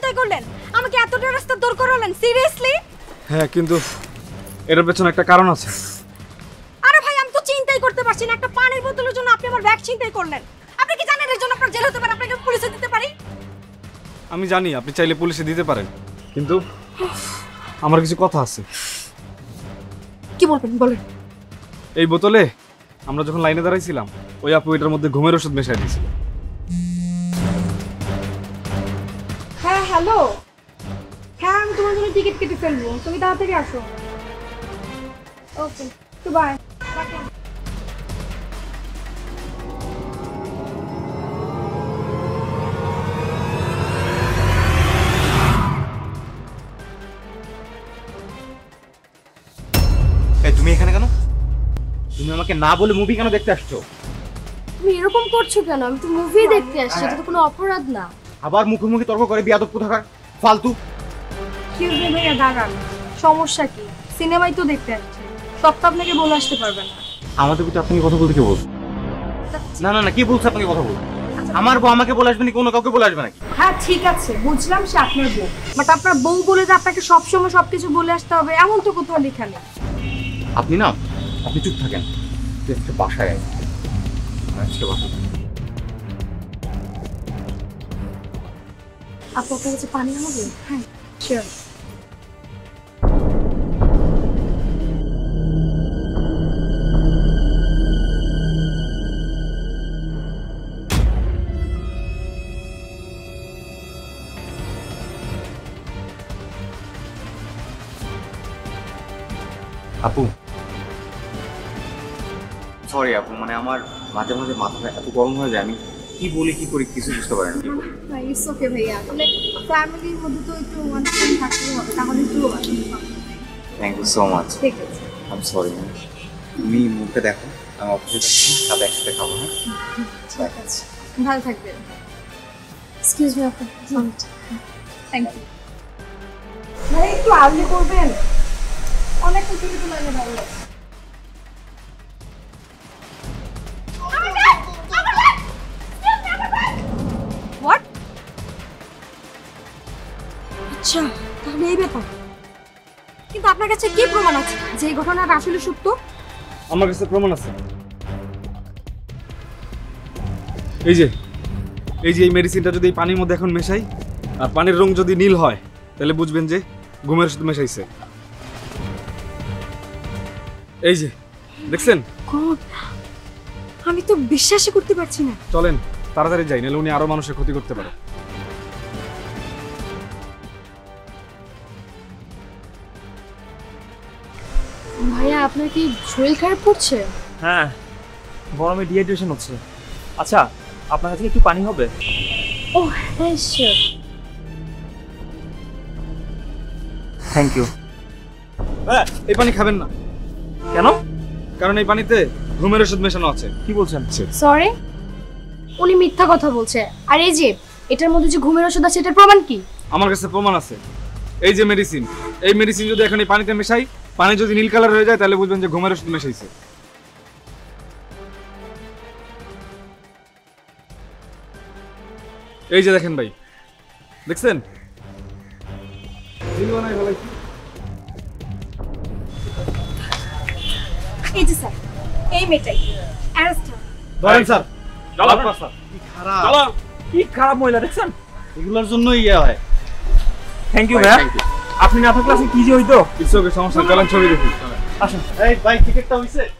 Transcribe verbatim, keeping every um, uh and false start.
চিন্তাই করলেন? আমাকে এতটা রাস্তা দূর করালেন সিরিয়াসলি? হ্যাঁ, কিন্তু এর পেছনে একটা কারণ আছে। আরে ভাই, আমি তো চিন্তাই করতে পারছি না, একটা পানির বোতলের জন্য আপনি আমার ব্যাগ চিন্তাই করলেন। আপনি কি জানেন এর জন্য আপনার জেল হতে পারে, আপনাকে পুলিশে দিতে পারি? আমি জানি আপনি চাইলে পুলিশে দিতে পারেন, কিন্তু আমার কিছু কথা আছে। কি বলবেন বলেন। এই বোতলে আমরা যখন লাইনে দাঁড়াইছিলাম, ওই আপু এটার মধ্যে ঘুমের ওষুধ মেশাই দিয়েছিল। হ্যাঁ হ্যালো, হ্যাঁ আমি তোমার জন্য টিকিট কেটে ফেলবো, তুমি তাড়াতাড়ি আসো। ওকে, তো বাই। এই তুমি এখানে কেন? তুমি আমাকে না বলে মুভি কেন দেখতে আসছো? তুমি এরকম করছো কেন? আমি তো মুভি দেখতে আসছি, এটা তো কোনো অপরাধ না। আবার মুখোমুখি তর্ক করে বিয়াদব কোথাকার ফালতু। এক্সকিউজ মি ভাইয়া, দাঁড়ান। সমস্যা কি? সিনেমাই তো দেখতে আসছি, সব তো আপনাকে বলে আসতে পারবেন না। আমাদের ভিতরে আপনি কথা বলতে কি বলছেন? না না না, কি বলছে আপনাকে কথা বলতে? আমার বউ আমাকে বলে আসবে না, কোনো কাউকে বলে আসবে নাকি? হ্যাঁ ঠিক আছে, বুঝলাম সে আপনার বউ, বাট আপনার বউ বলে যে আপনাকে সবসময় সবকিছু বলে আসতে হবে এমন তো কোথাও লেখা নেই। আপনি না, আপনি চুপ থাকেন। আজকে বাসায় আজকে বাসায় আপু আপনার কাছে পানি হবে? হ্যাঁ শিওর। আপু সরি আপু, মানে আমার মাঝে মাঝে মাথাটা এত গরম হয়ে যায়, আমি কি বলি কি করি কিছু বুঝতে পারি না। না ইটস ওকে ভাইয়া, আসলে ফ্যামিলির মধ্যে তো একটু আন্ডারস্ট্যান্ডিং থাকতে হবে, তাহলে একটু থ্যাংক ইউ সো মাচ। ঠিক আছে, আই এম সরি ম্যাম। তুমি মুখে দেখো, আমি অফিসে যাচ্ছি, সাথে একসাথে খাবো। হ্যাঁ ঠিক আছে, ভালো থাকবেন। এক্সকিউজ মি আপু, থ্যাংক ইউ। ভাই একটু আর্লি করবেন, অনেক কিছু কিছু লাইনে ভালো লাগে। হোয়াট? আচ্ছা তাহলে এই ব্যাপার। কিন্তু আপনার কাছে কি প্রমাণ আছে যে এই ঘটনাটা আসলে সত্য? আমার কাছে প্রমাণ আছে। এই যে এই যে এই মেডিসিনটা যদি এই পানির মধ্যে এখন মেশাই, আর পানির রং যদি নীল হয়, তাহলে বুঝবেন যে ঘুমের ওষুধ মেশাইছে। এই যে দেখছেন? আমি তো বিশ্বাসই করতে পারছি না। চলেন তাড়াতাড়ি যাই, নাহলে উনি আরো মানুষের ক্ষতি করতে পারে। ভাইয়া আপনার কি শরীর খারাপ করছে? হ্যাঁ, গরমে ডিহাইড্রেশন হচ্ছে। আচ্ছা আপনার কাছে একটু পানি হবে? ও হ্যাঁ শিওর। Thank you. হ্যাঁ, এই পানি খাবেন না। কেন? কারণ এই পানিতে ঘুমের ওষুধ মেশানো আছে। কি বলছেন? সরি, উনি মিথ্যা কথা বলছে। আর এই যে এটার মধ্যে যে ঘুমের ওষুধ আছে, এটার প্রমাণ কি? আমার কাছে প্রমাণ আছে। এই যে মেডিসিন, এই মেডিসিন যদি এখন এই পানিতে মেশাই, পানি যদি নীল কালার হয়ে যায়, তাহলে বুঝবেন যে ঘুমের ওষুধ মেশাইছে। এই যে দেখেন ভাই, দেখছেন? এই যে স্যার, এই মেটাই অ্যারেস্ট। ধরেন স্যার। চলো স্যার। কি খারাপ, চলো। কি খারাপ মহিলা দেখছেন? এগুলোর জন্যই ইয়ে হয়। থ্যাংক ইউ ভাইয়া। আপনি না থাকলে আজকে কি যে হইতো? কিছু সমস্যা, চলেন ছবি দেখি। আসুন। এই ভাই টিকিটটা হইছে?